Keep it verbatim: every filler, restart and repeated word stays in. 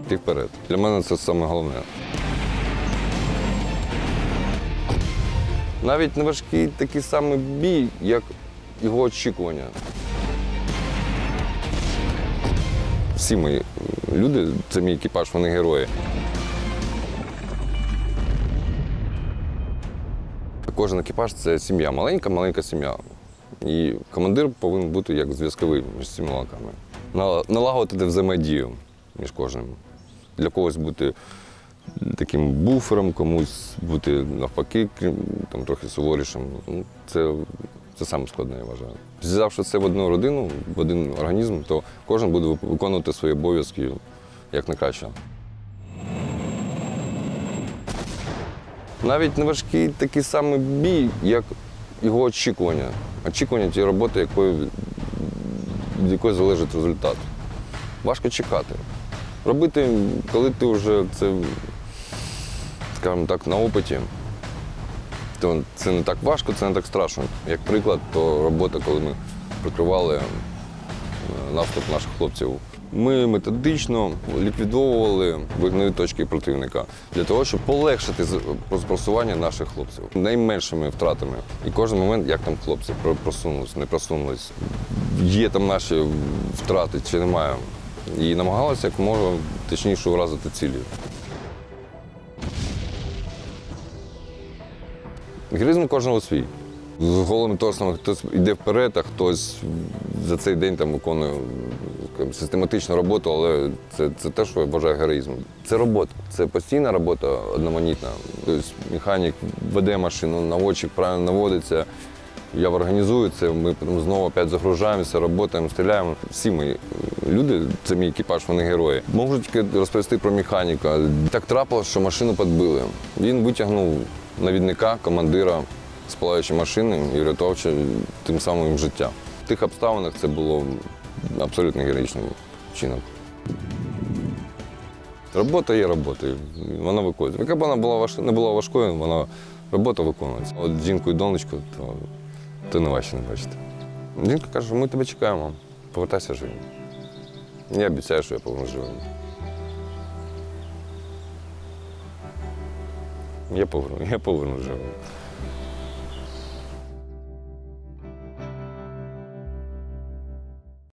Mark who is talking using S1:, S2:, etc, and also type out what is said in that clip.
S1: йти вперед. Для мене це саме головне. Навіть не важкий такий самий бій, як його очікування. Всі мої люди, це мій екіпаж, вони герої. Кожен екіпаж – це сім'я, маленька-маленька сім'я. І командир повинен бути як зв'язковий між цими ланками. Налагодити взаємодію між кожним. Для когось бути таким буфером, комусь бути навпаки, там, трохи суворішим. Це, це саме складне, я вважаю. Зв'язавши це в одну родину, в один організм, то кожен буде виконувати свої обов'язки як найкраще. Навіть не важкий такий самий бій, як його очікування. Очікування тієї роботи, якої, від якої залежить результат. Важко чекати. Робити, коли ти вже це, скажімо так, на опиті, то це не так важко, це не так страшно. Як приклад, то робота, коли ми прикривали наступ наших хлопців. Ми методично ліквідовували вогневі точки противника для того, щоб полегшити просування наших хлопців найменшими втратами. І кожен момент, як там хлопці просунулись, не просунулись, є там наші втрати чи немає. І намагалися як можна точніше вразити цілі. Героїзм кожного свій. З голими торсами хтось йде вперед, а хтось за цей день там виконує систематичну роботу, але це, це те, що я вважаю героїзмом. Це робота, це постійна робота одноманітна. Тобто механік веде машину, наводчик правильно наводиться, я організую це, ми потім знову опять загружаємося, працюємо, стріляємо. Всі мої люди, це мій екіпаж, вони герої. Можу тільки розповісти про механіка. Так трапилося, що машину підбили. Він витягнув навідника, командира з палаючої машини і врятував тим самим їм життя. В тих обставинах це було абсолютно героїчним чином. Робота є роботою, вона виконується. Яка б вона була важ... не була важкою, вона робота виконується. От жінку і донечку, то, то не важче не бачите. Жінка каже, ми тебе чекаємо, повертайся живим. Я обіцяю, що я повернусь живим. Я поверну, я повернусь живим.